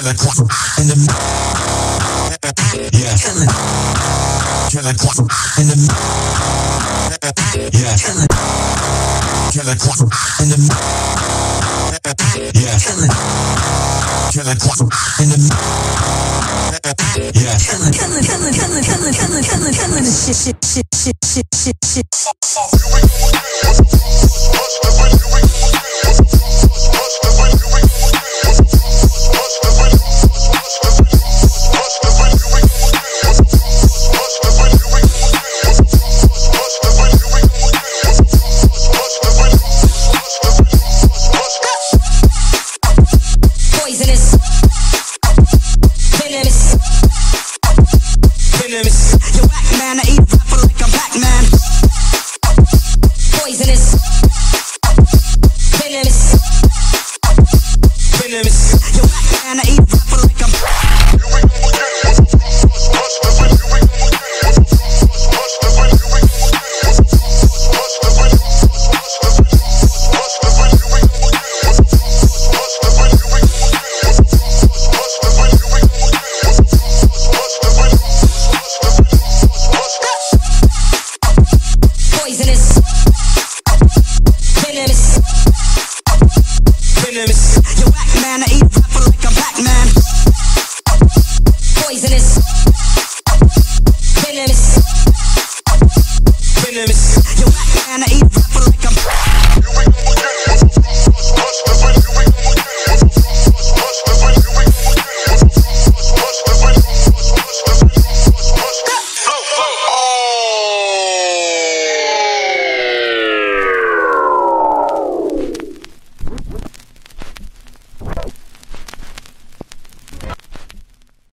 Killer Quantum in the yeah. Killer Quantum in the yeah. Killer Quantum in the yeah. Killer Quantum in the yeah. Killing Poisonous, venomous, venomous. You whack man, I eat rapper like a black man. Poisonous, venomous, venomous. You whack man, I eat rapper like a poisonous, venomous, venomous. You whack man, I eat rapper like a black man.